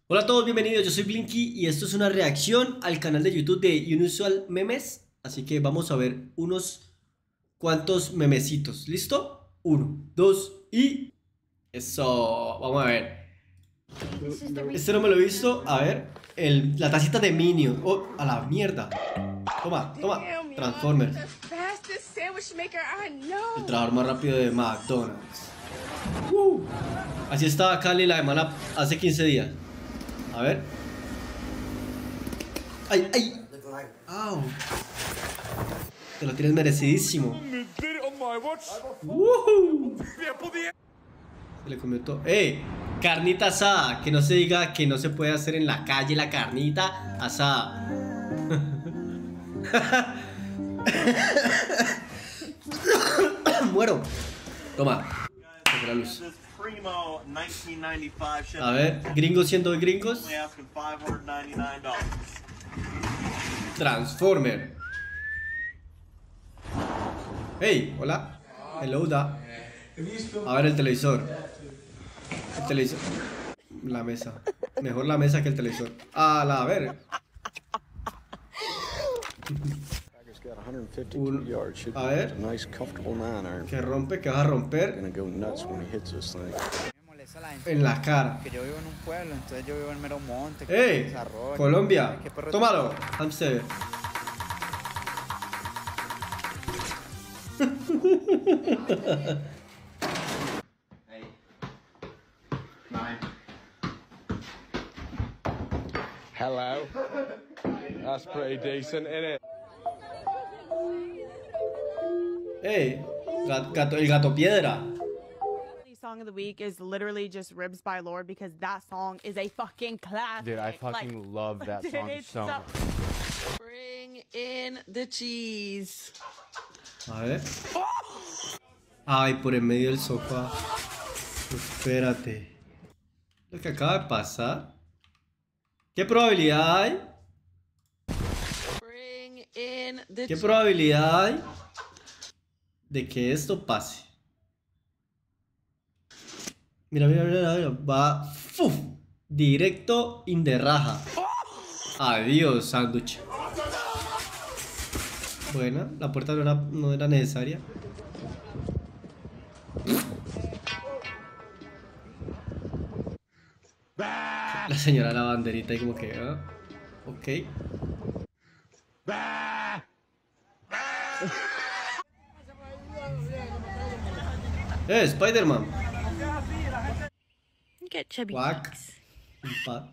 Hola a todos, bienvenidos, yo soy Blinky y esto es una reacción al canal de YouTube de Unusual Memes. Así que vamos a ver unos cuantos memecitos. ¿Listo? Uno, dos y... Eso, vamos a ver. Este no me lo he visto. A ver, la tacita de Minion. Oh, a la mierda. Toma, toma. Transformers. El trabajador más rápido de McDonald's. Así estaba Cali la semana hace 15 días. A ver. ¡Ay, ay! ¡Au! Te lo tienes merecidísimo. Se le comió todo. ¡Eh! Carnita asada. Que no se diga que no se puede hacer en la calle la carnita asada. Muero. Toma. La luz. A ver, gringos siendo gringos. Transformer. Hey, hola. Hello, da. A ver el televisor. El televisor. La mesa. Mejor la mesa que el televisor. A ver. A ver. Que rompe, que vas a romper. En la cara. Que yo vivo en un pueblo, entonces yo vivo en mero monte. ¡Ey! Colombia. Tómalo. Hamster. Hello. That's pretty decent, isn't it? ¡Ey! El gato piedra. Song of the week is literally just Ribs by Lord because that song is a fucking classic. Dude, I fucking love that song so much. Bring in the cheese. A ver. Ay, por en medio del sofá. Espérate. Lo que acaba de pasar. ¿Qué probabilidad hay? Bring in the ¿Qué probabilidad hay de que esto pase? Mira, mira, mira, mira. Va. ¡Fuf! Directo in de raja. Adiós, sándwich. Buena, la puerta no era necesaria. La señora la banderita y como que... ok. Spider-Man. Get chubby Quack. cheeks.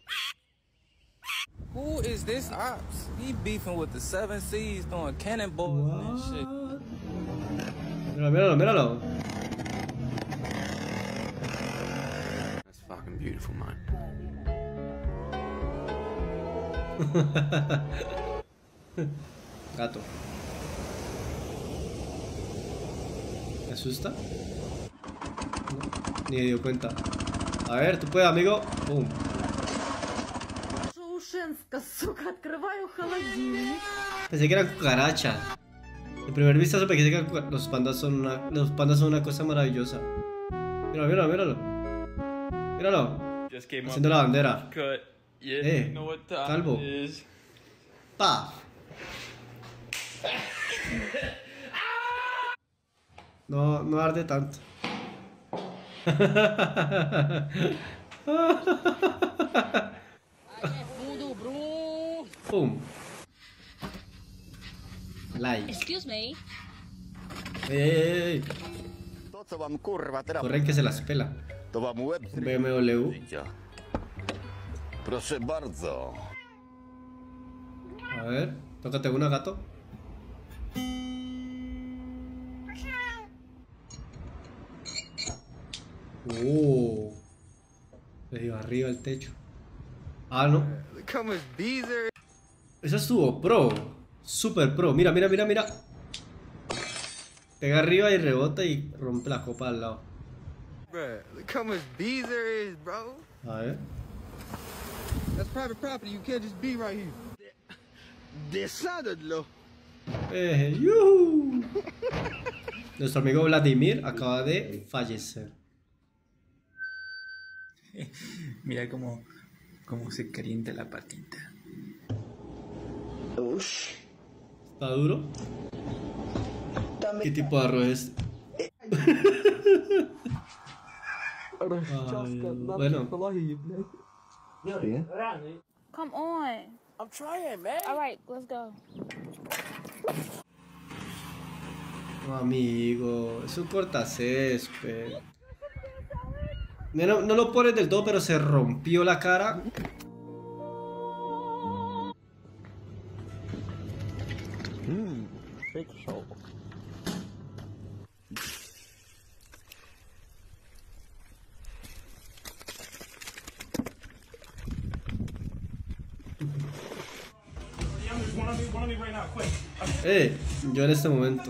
Who is this ops? He beefing with the 7 Seas, throwing cannonballs and shit. Míralo, míralo, míralo. That's fucking beautiful, man. Gato. ¿Me asusta? No, ni me dio cuenta. A ver, tú puedes, amigo. Pum. Pensé que eran cucarachas. En primer vistazo pensé que los pandas son una cosa maravillosa. Míralo, míralo, míralo. Míralo. Haciendo la bandera. Calvo. Pa. No arde tanto. Pum. Like. Excuse me. Ey. Corren que se las pela. BMW. Proszę bardzo. A ver, tócate una, gato. Le dio arriba el techo. Ah, no. Eso estuvo pro. Super pro. Mira, mira, mira, mira. Pega arriba y rebota y rompe la copa al lado. A ver. That's private property. You can't just be right here. Desadlo. ¡Yuhu! Nuestro amigo Vladimir acaba de fallecer. Mira cómo Cómo se calienta la patita. ¿Está duro? ¿Qué tipo de arroz es? Ay, bueno, Come on. I'm trying, man. All right, let's go. no, amigo, es un cortacésped. No, no lo pones del todo, pero se rompió la cara. Yo en este momento.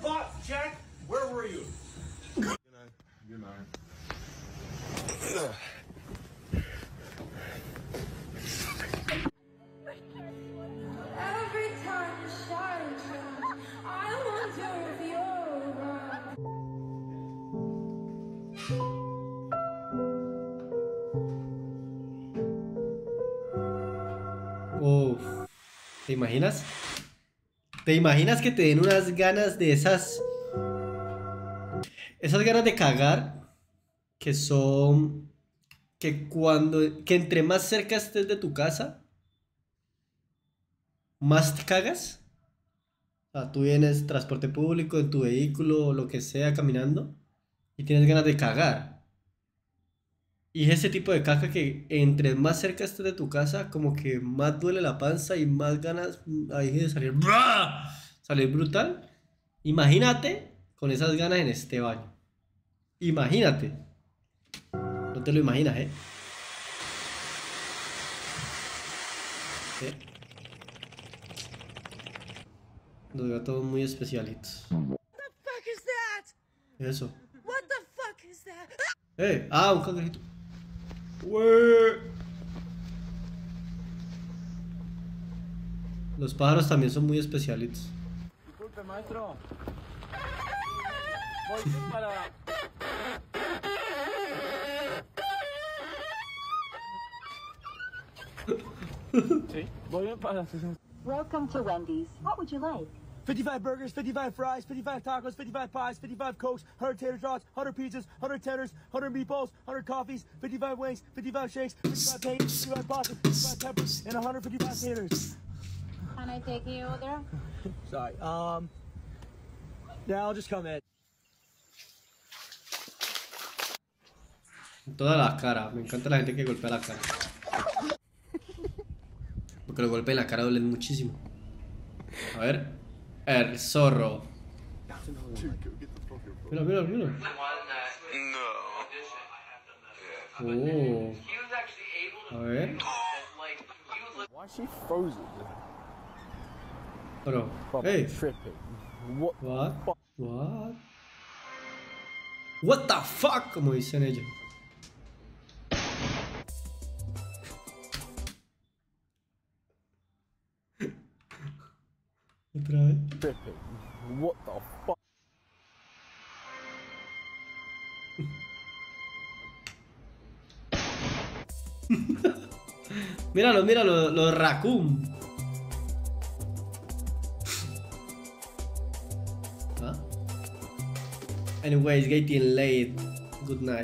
Every time you shine, I wonder if you're around. Uf, ¿te imaginas? ¿Te imaginas que te den unas ganas de esas ganas de cagar que son que entre más cerca estés de tu casa, más te cagas? O sea, tú vienes transporte público, en tu vehículo o lo que sea, caminando y tienes ganas de cagar. Y es ese tipo de caca que entre más cerca estés de tu casa, como que más duele la panza y más ganas hay de salir. ¡Bra! Salir brutal. Imagínate con esas ganas en este baño. Imagínate. No te lo imaginas, ¿eh? ¿Eh? Los veo todos muy especialitos. What the fuck is that? ¿Qué es eso? What the fuck is that? Un cangrejito. Ué. Los pájaros también son muy especialitos. Disculpe, maestro. Voy para... Sí, voy bien para... Welcome to Wendy's. What would you like? 55 burgers, 55 fries, 55 tacos, 55 pies, 55 cokes, 100 tater tots, 100 pizzas, 100 tenders, 100 meatballs, 100 coffees, 55 wings, 55 shakes, 55 pancakes, 55 pasta, 55 peppers, and 155 taters. Can I take you there? Sorry, yeah, I'll just come in. Toda la cara. Me encanta la gente que golpea la cara. Porque los golpes en la cara duelen muchísimo. A ver. El zorro. Mira, mira, mira. Oh. A ver. Why is she frozen? Pero, Fucking hey. tripping. What? What? What the fuck, como dicen ellos. Otra vez. Tripping. What the fuck? Míralo, míralo, los raccoon. ¿Ah? Anyways, getting late. Good night.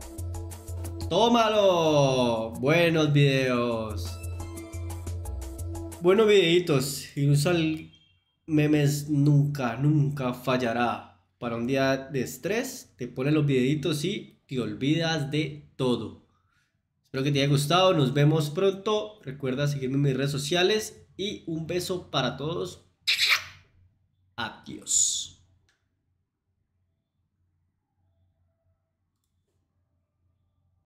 ¡Tómalo! Buenos videos. Buenos videitos. Inusual Memes nunca fallará. Para un día de estrés, te pones los videitos y te olvidas de todo. Espero que te haya gustado. Nos vemos pronto. Recuerda seguirme en mis redes sociales. Y un beso para todos. Adiós.